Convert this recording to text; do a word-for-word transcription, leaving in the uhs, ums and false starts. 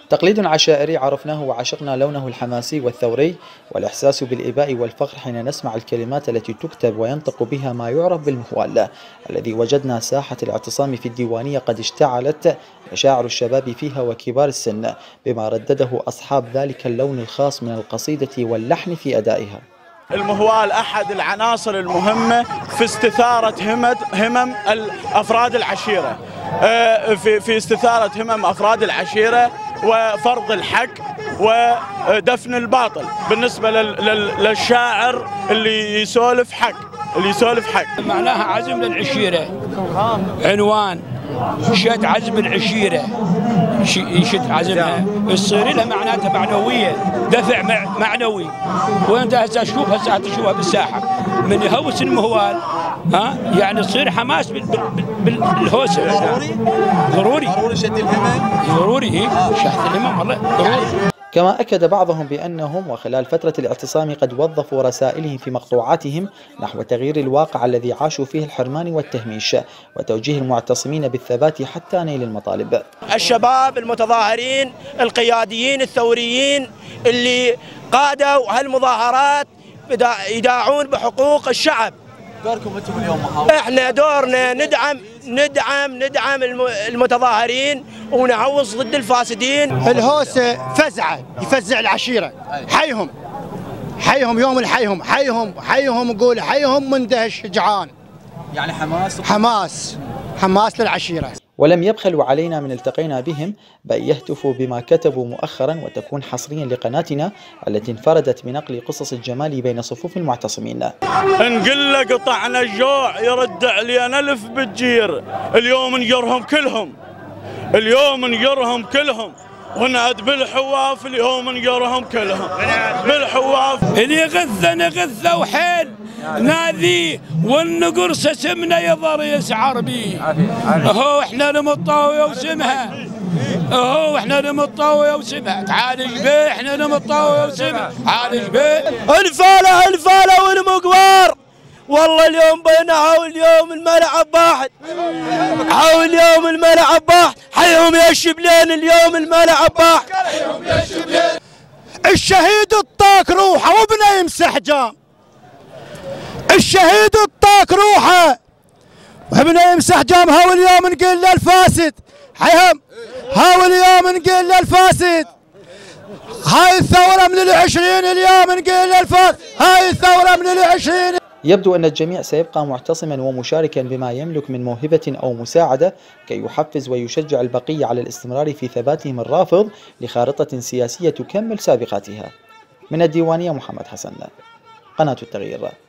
تقليد عشائري عرفناه وعشقنا لونه الحماسي والثوري، والإحساس بالإباء والفخر حين نسمع الكلمات التي تكتب وينطق بها ما يعرف بالمهوال، الذي وجدنا ساحة الاعتصام في الديوانية قد اشتعلت مشاعر الشباب فيها وكبار السن بما ردده أصحاب ذلك اللون الخاص من القصيدة واللحن في أدائها. المهوال أحد العناصر المهمة في استثارة همم أفراد العشيرة، في في استثارة همم أفراد العشيرة وفرض الحق ودفن الباطل بالنسبة للشاعر اللي يسولف حق اللي يسولف حق. معناها عزم للعشيرة، عنوان شد عزم العشيرة، يشد عزمها، تصير لها معناتها معنوية، دفع معنوي. وانت هسه تشوف هسه تشوفها بالساحة من يهوس المهوال، ها يعني تصير حماس بالهوسة. ضروري ضروري ضروري شد الهمم، ضروري ايه شد الهمم والله ضروري. كما أكد بعضهم بأنهم وخلال فترة الاعتصام قد وظفوا رسائلهم في مقطوعاتهم نحو تغيير الواقع الذي عاشوا فيه الحرمان والتهميش وتوجيه المعتصمين بالثبات حتى نيل المطالب. الشباب المتظاهرين القياديين الثوريين اللي قادوا هالمظاهرات يداعون بحقوق الشعب. دوركم انتم اليوم محاور. احنا دورنا ندعم ندعم ندعم المتظاهرين ونعوض ضد الفاسدين. الهوسه فزعه يفزع العشيره، حيهم حيهم يوم الحيهم حيهم حيهم نقول حيهم منده الشجعان. يعني حماس حماس حماس للعشيره. ولم يبخلوا علينا من التقينا بهم بأن يهتفوا بما كتبوا مؤخرا وتكون حصريا لقناتنا التي انفردت بنقل قصص الجمال بين صفوف المعتصمين. نقول له قطعنا الجوع يرد علينا الف بالجير، اليوم نجرهم كلهم اليوم نجرهم كلهم ونعد بالحواف، اليوم نجرهم كلهم بالحواف. اللي غثة نغثة وحيل ناذي والنقر سسمنا يظهر يسعر بي. اهو احنا نمطاوية وسمها، اهو احنا نمطاوية وسمها، تعالج بيه احنا نمطاوية وسمها، تعالج بيه. الفالة الفالة والمقوار والله اليوم بينا حول يوم الملعب واحد، حول يوم الملعب واحد، حيهم يا الشبلين اليوم الملعب واحد. الشهيد الطاك روحه وابنه يمسح جام، الشهيد الطاك روحه وابنه يمسح جام. هاو اليوم نقول للفاسد حيهم، هاو اليوم نقول للفاسد هاي الثورة من العشرين، اليوم نقول للفاسد هاي الثورة من العشرين. يبدو أن الجميع سيبقى معتصما ومشاركا بما يملك من موهبة أو مساعدة كي يحفز ويشجع البقية على الاستمرار في ثباتهم الرافض لخارطة سياسية تكمل سابقاتها. من الديوانية محمد حسن، قناة التغيير.